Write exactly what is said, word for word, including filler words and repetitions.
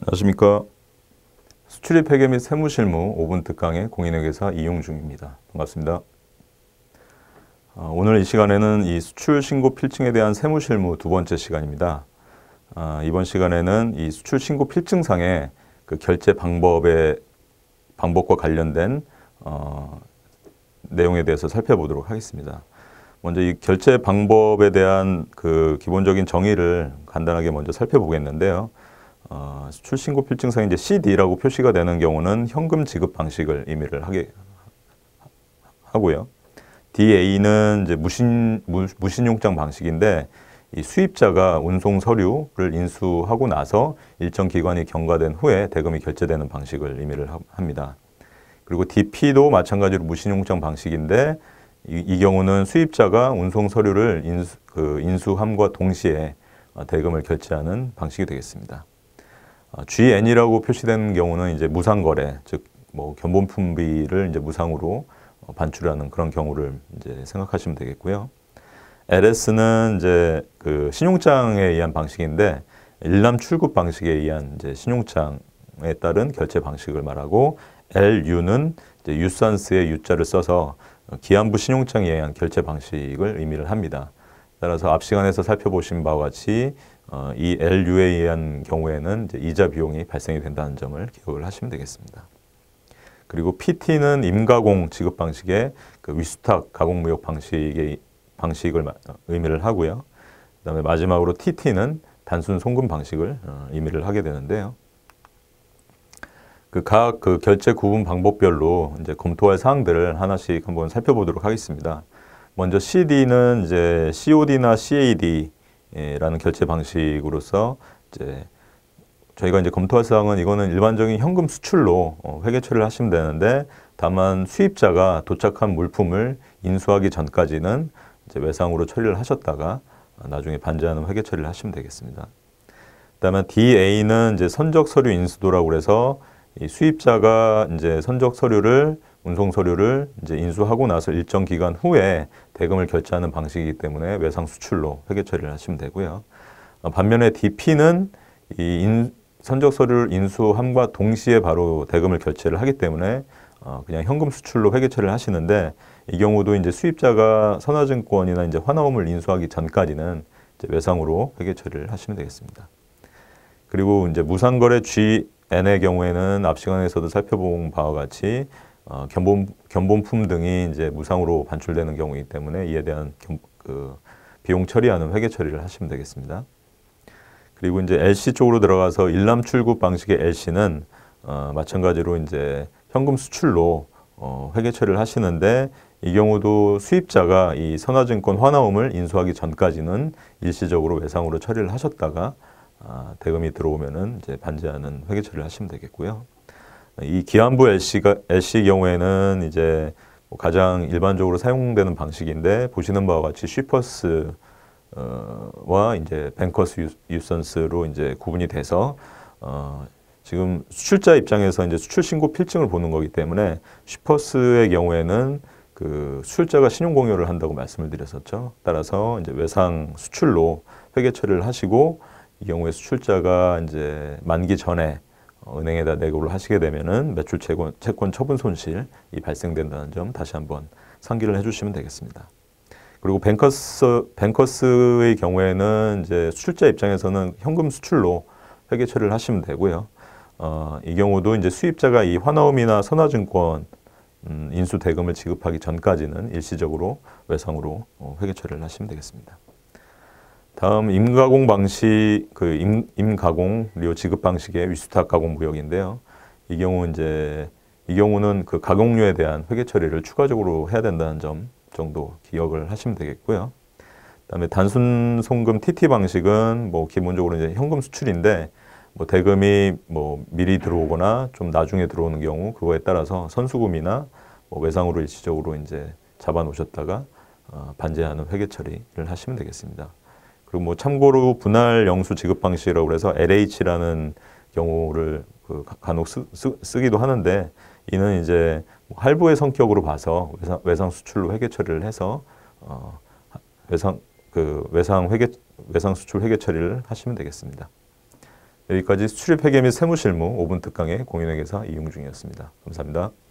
안녕하십니까. 수출입 회계 및 세무실무 오 분 특강의 공인회계사 이용중입니다. 반갑습니다. 어, 오늘 이 시간에는 이 수출 신고 필증에 대한 세무실무 두 번째 시간입니다. 어, 이번 시간에는 이 수출 신고 필증상의 그 결제 방법의 방법과 관련된 어, 내용에 대해서 살펴보도록 하겠습니다. 먼저 이 결제 방법에 대한 그 기본적인 정의를 간단하게 먼저 살펴보겠는데요. 어, 수출 신고 필증상에 이제 씨디라고 표시가 되는 경우는 현금 지급 방식을 의미를 하게 하고요. 디에이는 이제 무신 무, 무신용장 방식인데 이 수입자가 운송 서류를 인수하고 나서 일정 기간이 경과된 후에 대금이 결제되는 방식을 의미를 하, 합니다. 그리고 디피도 마찬가지로 무신용장 방식인데 이, 이 경우는 수입자가 운송 서류를 인수, 그 인수함과 동시에 대금을 결제하는 방식이 되겠습니다. 지엔이라고 표시되는 경우는 이제 무상거래, 즉 뭐 견본품비를 이제 무상으로 반출하는 그런 경우를 이제 생각하시면 되겠고요. 엘에스는 이제 그 신용장에 의한 방식인데 일람 출급 방식에 의한 이제 신용장에 따른 결제 방식을 말하고, 엘유는 이제 유산스의 유자를 써서 기한부 신용장에 의한 결제 방식을 의미를 합니다. 따라서 앞 시간에서 살펴보신 바와 같이 어, 이 엘유에 의한 경우에는 이제 이자 비용이 발생이 된다는 점을 기억을 하시면 되겠습니다. 그리고 피티는 임가공 지급 방식의 그 위수탁 가공무역 방식의 방식을 의미를 하고요. 그다음에 마지막으로 티티는 단순 송금 방식을 어, 의미를 하게 되는데요. 그 각 그 결제 구분 방법별로 이제 검토할 사항들을 하나씩 한번 살펴보도록 하겠습니다. 먼저 씨디는 이제 씨오디나 씨에이디 라는 결제 방식으로서 이제 저희가 이제 검토할 사항은, 이거는 일반적인 현금 수출로 회계 처리를 하시면 되는데, 다만 수입자가 도착한 물품을 인수하기 전까지는 이제 외상으로 처리를 하셨다가 나중에 반제하는 회계 처리를 하시면 되겠습니다. 그다음에 디에이는 이제 선적 서류 인수도라고 해서 이 수입자가 이제 선적 서류를 운송 서류를 이제 인수하고 나서 일정 기간 후에 대금을 결제하는 방식이기 때문에 외상 수출로 회계 처리를 하시면 되고요. 어, 반면에 디피는 이 인, 선적 서류를 인수함과 동시에 바로 대금을 결제를 하기 때문에 어, 그냥 현금 수출로 회계 처리를 하시는데, 이 경우도 이제 수입자가 선화증권이나 이제 환화음을 인수하기 전까지는 이제 외상으로 회계 처리를 하시면 되겠습니다. 그리고 이제 무상거래 지엔의 경우에는 앞 시간에서도 살펴본 바와 같이 어, 견본, 견본품 등이 이제 무상으로 반출되는 경우이기 때문에 이에 대한 견, 그 비용 처리하는 회계 처리를 하시면 되겠습니다. 그리고 이제 엘씨 쪽으로 들어가서 일람 출급 방식의 엘씨는 어, 마찬가지로 이제 현금 수출로 어, 회계 처리를 하시는데, 이 경우도 수입자가 이 선화증권 환화음을 인수하기 전까지는 일시적으로 외상으로 처리를 하셨다가 아, 대금이 들어오면은 이제 반제하는 회계 처리를 하시면 되겠고요. 이 기한부 엘씨가, 엘씨 경우에는 이제 뭐 가장 일반적으로 사용되는 방식인데, 보시는 바와 같이 쉬퍼스 어, 와 이제 뱅커스 유, 유선스로 이제 구분이 돼서 어, 지금 수출자 입장에서 이제 수출 신고 필증을 보는 거기 때문에, 쉬퍼스의 경우에는 그 수출자가 신용 공여를 한다고 말씀을 드렸었죠. 따라서 이제 외상 수출로 회계 처리를 하시고, 이 경우에 수출자가 이제 만기 전에 은행에다 내고를 하시게 되면은 매출 채권, 채권 처분 손실이 발생된다는 점 다시 한번 상기를 해주시면 되겠습니다. 그리고 뱅커스, 뱅커스의 경우에는 이제 수출자 입장에서는 현금 수출로 회계 처리를 하시면 되고요. 어, 이 경우도 이제 수입자가 이 환화음이나 선화증권 음, 인수 대금을 지급하기 전까지는 일시적으로 외상으로 어, 회계 처리를 하시면 되겠습니다. 다음 임가공 방식, 그 임, 임가공 그리고 지급 방식의 위수탁 가공 무역인데요. 이 경우 이제 이 경우는 그 가공료에 대한 회계 처리를 추가적으로 해야 된다는 점 정도 기억을 하시면 되겠고요. 그다음에 단순 송금 티티 방식은 뭐 기본적으로 이제 현금 수출인데, 뭐 대금이 뭐 미리 들어오거나 좀 나중에 들어오는 경우 그거에 따라서 선수금이나 뭐 외상으로 일시적으로 이제 잡아 놓으셨다가 어, 반제하는 회계 처리를 하시면 되겠습니다. 그리고 뭐 참고로 분할 영수 지급 방식이라고 해서 엘에이치라는 경우를 그 간혹 쓰, 쓰, 쓰기도 하는데, 이는 이제 할부의 성격으로 봐서 외상, 외상 수출로 회계 처리를 해서 어, 외상 그 외상 회계 외상 수출 회계 처리를 하시면 되겠습니다. 여기까지 수출입 회계 및 세무실무 오 분 특강의 공인회계사 이용중이었습니다. 감사합니다.